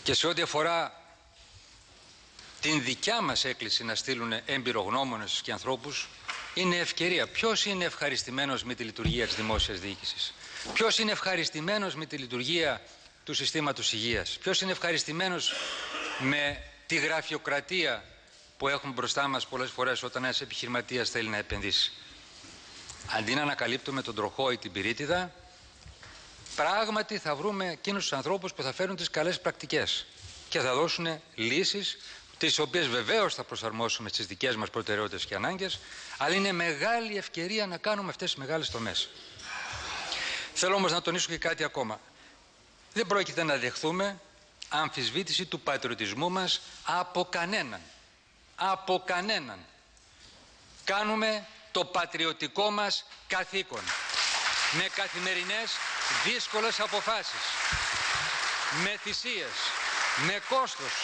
Και σε ό,τι αφορά την δικιά μας έκκληση να στείλουν εμπειρογνώμονες και ανθρώπους, είναι ευκαιρία. Ποιος είναι ευχαριστημένος με τη λειτουργία της δημόσιας διοίκησης? Ποιος είναι ευχαριστημένος με τη λειτουργία του συστήματος υγείας? Ποιος είναι ευχαριστημένος με τη γραφειοκρατία που έχουμε μπροστά μας πολλές φορές όταν ένας επιχειρηματίας θέλει να επενδύσει? Αντί να ανακαλύπτουμε τον τροχό ή την πυρίτιδα, πράγματι θα βρούμε εκείνους τους ανθρώπους που θα φέρουν τις καλές πρακτικές και θα δώσουν λύσεις, τις οποίες βεβαίως θα προσαρμόσουμε στις δικές μας προτεραιότητες και ανάγκες, αλλά είναι μεγάλη ευκαιρία να κάνουμε αυτές τις μεγάλες τομές. Θέλω όμως να τονίσω και κάτι ακόμα. Δεν πρόκειται να δεχθούμε αμφισβήτηση του πατριωτισμού μας από κανέναν. Από κανέναν. Κάνουμε το πατριωτικό μας καθήκον. Με καθημερινές δύσκολες αποφάσεις. Με θυσίες. Με κόστος.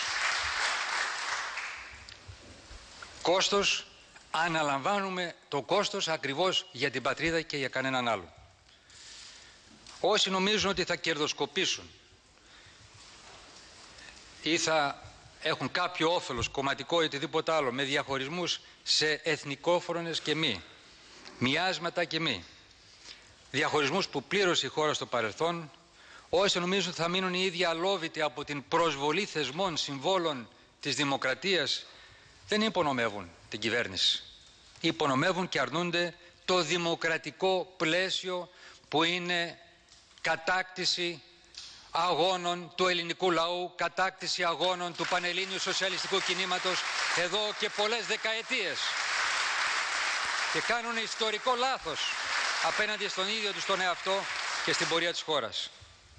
Κόστος, αναλαμβάνουμε το κόστος ακριβώς για την πατρίδα και για κανέναν άλλο. Όσοι νομίζουν ότι θα κερδοσκοπήσουν ή θα έχουν κάποιο όφελος κομματικό ή οτιδήποτε άλλο με διαχωρισμούς σε εθνικόφρονες και μη, μοιάσματα και μη, διαχωρισμούς που πλήρωσε η χώρα στο παρελθόν, όσοι νομίζουν ότι θα μείνουν οι ίδιοι αλόβητοι από την προσβολή θεσμών, συμβόλων της δημοκρατίας, δεν υπονομεύουν την κυβέρνηση. Υπονομεύουν και αρνούνται το δημοκρατικό πλαίσιο που είναι κατάκτηση αγώνων του ελληνικού λαού, κατάκτηση αγώνων του Πανελλήνιου Σοσιαλιστικού Κινήματος εδώ και πολλές δεκαετίες. Και κάνουν ιστορικό λάθος απέναντι στον ίδιο τους τον εαυτό και στην πορεία της χώρας.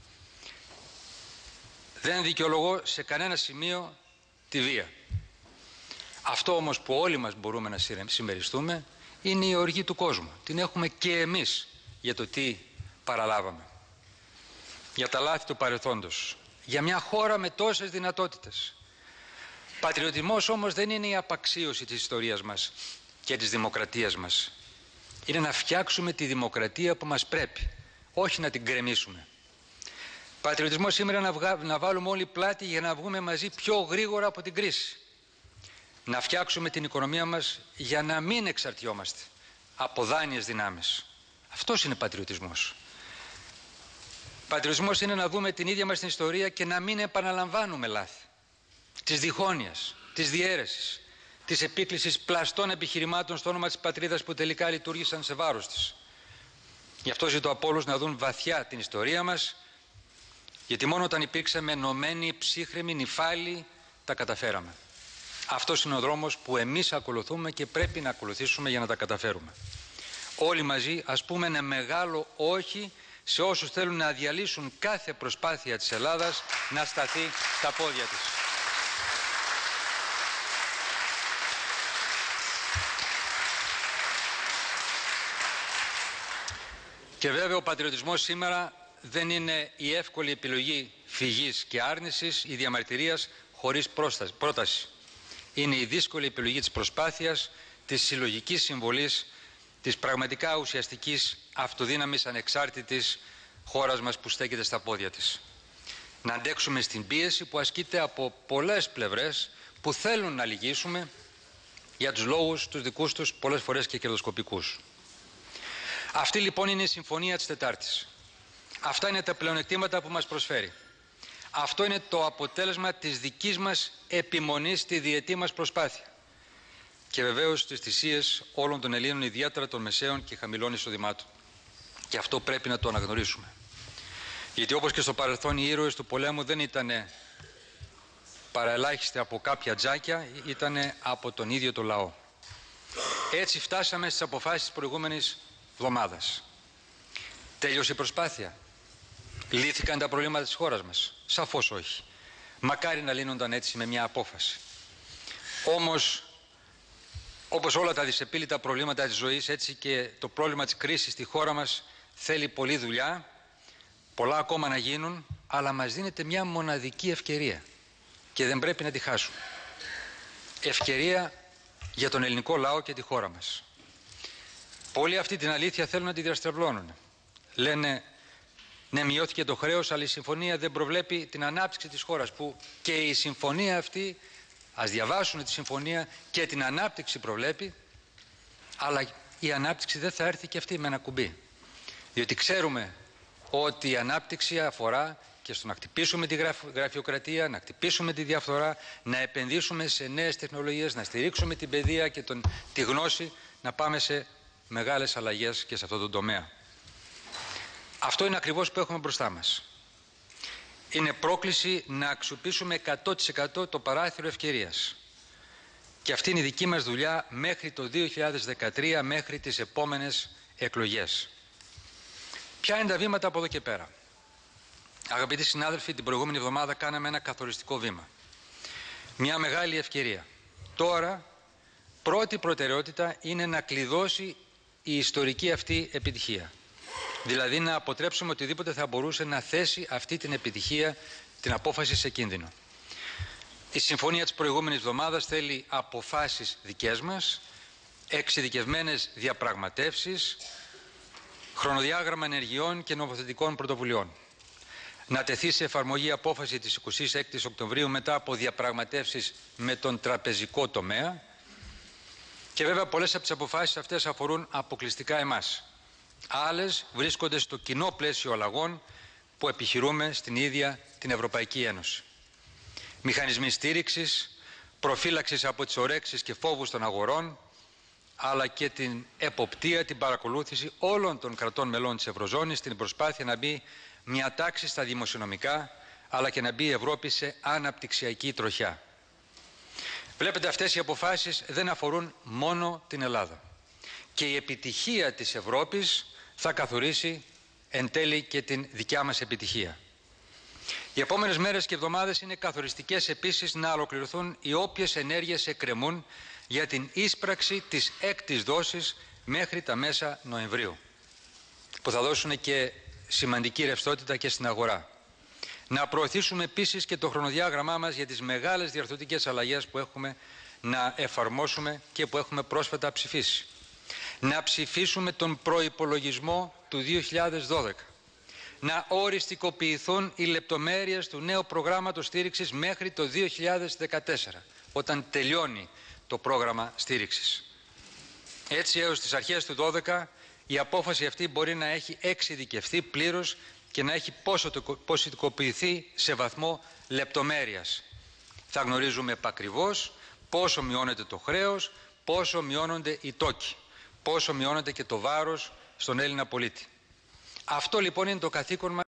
Δεν δικαιολογώ σε κανένα σημείο τη βία. Αυτό όμως που όλοι μας μπορούμε να συμμεριστούμε είναι η οργή του κόσμου. Την έχουμε και εμείς για το τι παραλάβαμε. Για τα λάθη του παρελθόντος. Για μια χώρα με τόσες δυνατότητες. Πατριωτισμός όμως δεν είναι η απαξίωση της ιστορίας μας και της δημοκρατίας μας. Είναι να φτιάξουμε τη δημοκρατία που μας πρέπει. Όχι να την γκρεμίσουμε. Πατριωτισμός σήμερα να βάλουμε όλοι πλάτη για να βγούμε μαζί πιο γρήγορα από την κρίση. Να φτιάξουμε την οικονομία μας για να μην εξαρτιόμαστε από δάνειες δυνάμεις. Αυτός είναι πατριωτισμός. Πατριωτισμός είναι να δούμε την ίδια μας την ιστορία και να μην επαναλαμβάνουμε λάθη. Της διχόνοιας, της διαίρεσης, της επίκλησης πλαστών επιχειρημάτων στο όνομα της πατρίδας που τελικά λειτουργήσαν σε βάρος της. Γι' αυτό ζητώ από όλους να δουν βαθιά την ιστορία μας, γιατί μόνο όταν υπήρξαμε ενωμένοι, ψύχρεμοι, νηφάλοι, τα καταφέραμε. Αυτός είναι ο δρόμος που εμείς ακολουθούμε και πρέπει να ακολουθήσουμε για να τα καταφέρουμε. Όλοι μαζί ας πούμε ένα μεγάλο όχι σε όσους θέλουν να διαλύσουν κάθε προσπάθεια της Ελλάδας να σταθεί στα πόδια της. Και βέβαια ο πατριωτισμός σήμερα δεν είναι η εύκολη επιλογή φυγής και άρνησης ή διαμαρτυρίας χωρίς πρόταση. Είναι η δύσκολη επιλογή της προσπάθειας, της συλλογικής συμβολής, της πραγματικά ουσιαστικής αυτοδύναμης ανεξάρτητης χώρας μας που στέκεται στα πόδια της. Να αντέξουμε στην πίεση που ασκείται από πολλές πλευρές που θέλουν να λυγίσουμε για τους λόγους τους δικούς τους, πολλές φορές και κερδοσκοπικούς. Αυτή λοιπόν είναι η συμφωνία της Τετάρτης. Αυτά είναι τα πλεονεκτήματα που μας προσφέρει. Αυτό είναι το αποτέλεσμα της δικής μας επιμονής στη διετή μας προσπάθεια. Και βεβαίως τις θυσίες όλων των Ελλήνων, ιδιαίτερα των μεσαίων και χαμηλών εισοδημάτων. Και αυτό πρέπει να το αναγνωρίσουμε. Γιατί όπως και στο παρελθόν οι ήρωες του πολέμου δεν ήταν παραελάχιστοι από κάποια τζάκια, ήταν από τον ίδιο το λαό. Έτσι φτάσαμε στις αποφάσεις της προηγούμενης εβδομάδας. Τέλειωσε η προσπάθεια. Λύθηκαν τα προβλήματα της χώρας μας? Σαφώς όχι. Μακάρι να λύνονταν έτσι με μια απόφαση. Όμως, όπως όλα τα δυσεπίλητα προβλήματα της ζωής, έτσι και το πρόβλημα της κρίσης στη χώρα μας θέλει πολλή δουλειά, πολλά ακόμα να γίνουν, αλλά μας δίνεται μια μοναδική ευκαιρία και δεν πρέπει να τη χάσουμε. Ευκαιρία για τον ελληνικό λαό και τη χώρα μας. Πολλοί αυτή την αλήθεια θέλουν να τη διαστρεβλώνουν. Λένε Ναι, μειώθηκε το χρέος, αλλά η συμφωνία δεν προβλέπει την ανάπτυξη της χώρας, που και η συμφωνία αυτή, ας διαβάσουν τη συμφωνία, και την ανάπτυξη προβλέπει, αλλά η ανάπτυξη δεν θα έρθει και αυτή με ένα κουμπί. Διότι ξέρουμε ότι η ανάπτυξη αφορά και στο να χτυπήσουμε τη γραφειοκρατία, να χτυπήσουμε τη διαφθορά, να επενδύσουμε σε νέες τεχνολογίες, να στηρίξουμε την παιδεία και τη γνώση, να πάμε σε μεγάλες αλλαγές και σε αυτό το τομέα. Αυτό είναι ακριβώς που έχουμε μπροστά μας. Είναι πρόκληση να αξιοποιήσουμε 100% το παράθυρο ευκαιρίας. Και αυτή είναι η δική μας δουλειά μέχρι το 2013, μέχρι τις επόμενες εκλογές. Ποια είναι τα βήματα από εδώ και πέρα? Αγαπητοί συνάδελφοι, την προηγούμενη εβδομάδα κάναμε ένα καθοριστικό βήμα. Μια μεγάλη ευκαιρία. Τώρα, πρώτη προτεραιότητα είναι να κλειδώσει η ιστορική αυτή επιτυχία. Δηλαδή να αποτρέψουμε οτιδήποτε θα μπορούσε να θέσει αυτή την επιτυχία, την απόφαση, σε κίνδυνο. Η συμφωνία της προηγούμενης εβδομάδας θέλει αποφάσεις δικές μας, εξειδικευμένες διαπραγματεύσεις, χρονοδιάγραμμα ενεργειών και νομοθετικών πρωτοβουλειών. Να τεθεί σε εφαρμογή η απόφαση της 26ης Οκτωβρίου μετά από διαπραγματεύσεις με τον τραπεζικό τομέα, και βέβαια πολλές από τις αποφάσεις αυτές αφορούν αποκλειστικά εμάς. Άλλες βρίσκονται στο κοινό πλαίσιο αλλαγών που επιχειρούμε στην ίδια την Ευρωπαϊκή Ένωση. Μηχανισμοί στήριξης, προφύλαξης από τις ορέξεις και φόβους των αγορών, αλλά και την εποπτεία, την παρακολούθηση όλων των κρατών μελών της Ευρωζώνης στην προσπάθεια να μπει μια τάξη στα δημοσιονομικά, αλλά και να μπει η Ευρώπη σε αναπτυξιακή τροχιά. Βλέπετε, αυτές οι αποφάσεις δεν αφορούν μόνο την Ελλάδα. Και η επιτυχία της Ευρώπης θα καθορίσει εν τέλει και την δικιά μας επιτυχία. Οι επόμενες μέρες και εβδομάδες είναι καθοριστικές επίσης να ολοκληρωθούν οι όποιες ενέργειες εκκρεμούν για την ίσπραξη της έκτης δόσης μέχρι τα μέσα Νοεμβρίου, που θα δώσουν και σημαντική ρευστότητα και στην αγορά. Να προωθήσουμε επίσης και το χρονοδιάγραμμά μας για τις μεγάλες διαρθρωτικές αλλαγές που έχουμε να εφαρμόσουμε και που έχουμε πρόσφατα ψηφίσει. Να ψηφίσουμε τον προϋπολογισμό του 2012. Να οριστικοποιηθούν οι λεπτομέρειες του νέου προγράμματος στήριξης μέχρι το 2014, όταν τελειώνει το πρόγραμμα στήριξης. Έτσι, έως τις αρχές του 2012 η απόφαση αυτή μπορεί να έχει εξειδικευθεί πλήρως και να έχει ποσοτικοποιηθεί σε βαθμό λεπτομέρειας. Θα γνωρίζουμε επακριβώς πόσο μειώνεται το χρέος, πόσο μειώνονται οι τόκοι, πόσο μειώνεται και το βάρος στον Έλληνα πολίτη. Αυτό λοιπόν είναι το καθήκον μας.